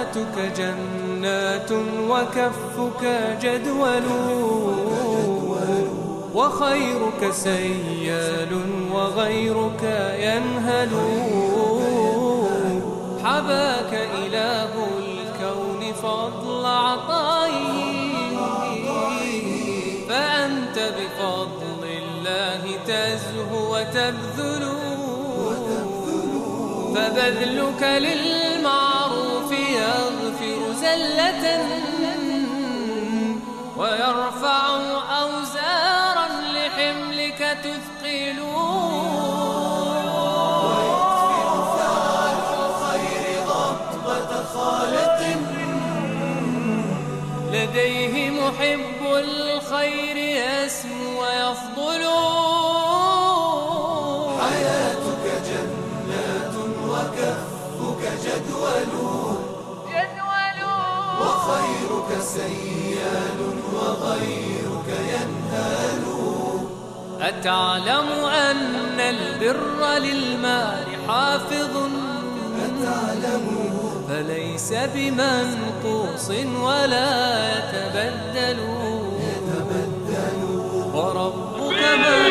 حياتك جنات وكفك جدول، وخيرك سيال وغيرك ينهل. حباك إله الكون فضل عطائه، فأنت بفضل الله تزهو وتبذل. فبذلك للمعروف يغفر زلة، ويرفع أوزارا لحملك تثقل. ويطفئ ثار الخير ضبطة خالق، لديه محب الخير يسمو ويفضل. حياتك جنات وكفك جدول، وخيرك سيال وغيرك ينهال. أتعلم أن البر للمال حافظ، فليس بمنقوص ولا يتبدل. وربك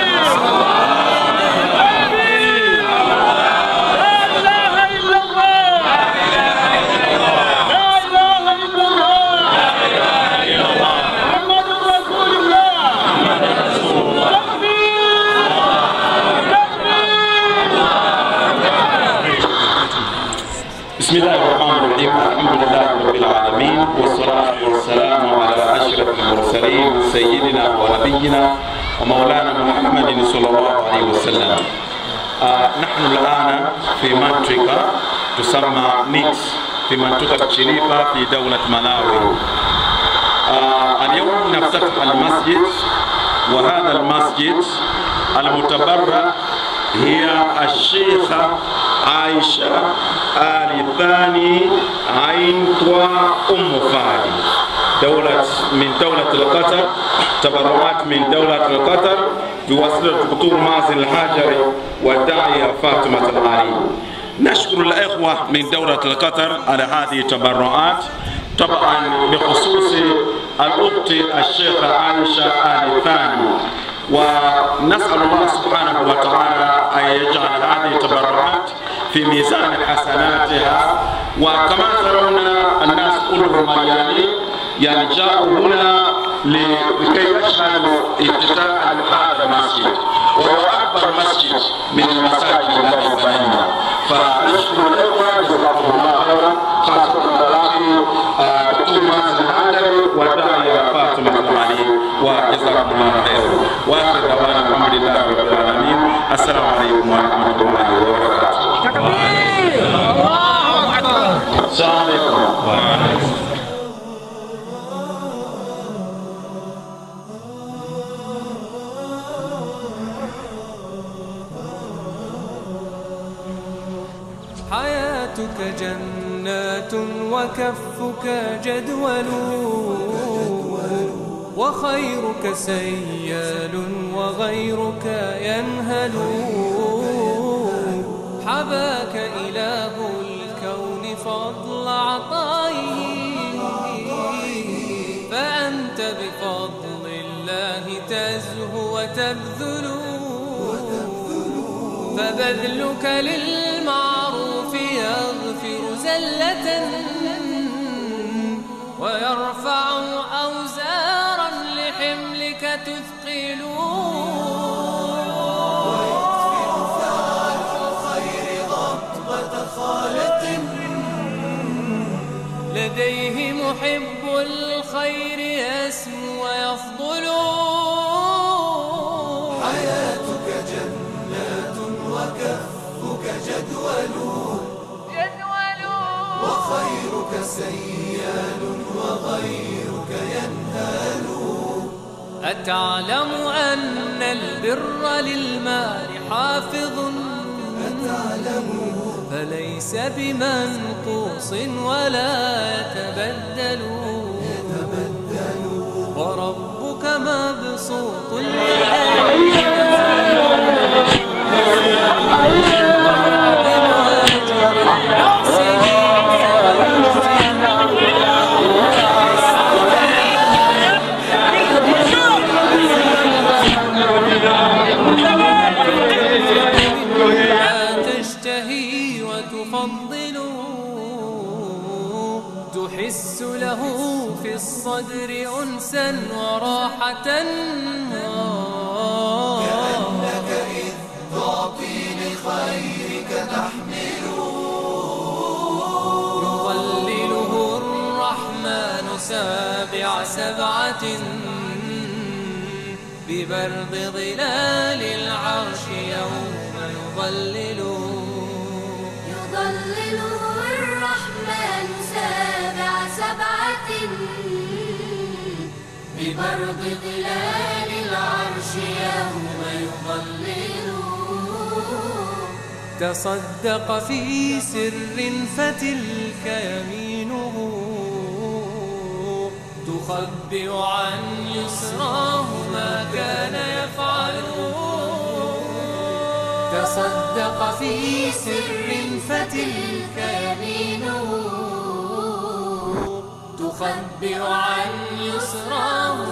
بسم الله الرحمن الرحيم. الحمد لله رب العالمين، والصلاة والسلام على أشرف المرسلين سيدنا ونبينا ومولانا محمد صلى الله عليه وسلم. نحن الآن في منطقة تسمى نيكس في منطقة شريفة في دولة ملاوي. اليوم نفتتح المسجد، وهذا المسجد المتبرع هي الشيخة عائشة آل ثاني عين طوى أم فادي، من دولة القطر، تبرعات من دولة القطر بواسطة الدكتور مازن الحجري والداعية فاطمة العلي. نشكر الإخوة من دولة القطر على هذه التبرعات، طبعا بخصوص الأخت الشيخة عائشة آل ثاني، ونسأل الله سبحانه وتعالى أن يجعل هذه التبرعات في ميزان حسناتها. وكما ترون الناس كلهم يعني جاءوا هنا لكي يشهدوا افتتاح هذا المسجد، وهو أكبر مسجد من المساجد التي بنينا. فنشكر الإخوة جزاكم الله خيرا، خاصة الأخي دكتور مازن الحجري والداعية فاطمة العلي، وجزاكم الله خيرا. وآخر دعوانا الحمد لله رب العالمين. السلام عليكم ورحمة الله وبركاته. السلام عليكم. حياتك جنات وكفك جدول، وخيرك سيال وغيرك ينهل. حباك إله الكون فضل عطائه، فأنت بفضل الله تزهو وتبذل. فبذلك للمعروف يغفر زلة، ويرفع أوزارا لحملك تثقل. ويطفئ ثار الخير ضبطة خالق، لديه محب الخير يسمو ويفضل. حياتك جنات وكفك جدول، وخيرك سيال وغيرك ينهال. أتعلم أن البر للمال حافظ، فليس بمنقوص ولا يتبدل. وربك مبسوط اليدين تحس له في الصدر أنسا وراحة، كأنك إذ تعطي لخيرك تحمله، يظلله الرحمن سابع سبعة ببرد ظلال العرش يوم يظلله. يظلله الرحمن سابع سبعة ببرد ظلال العرش يوم يظلله. تصدق في سر فتلك يمينه، تخبئ عن يسراه ما كان يفعله. تصدق في سر فتلك يمينه، تخبئ عن يسراه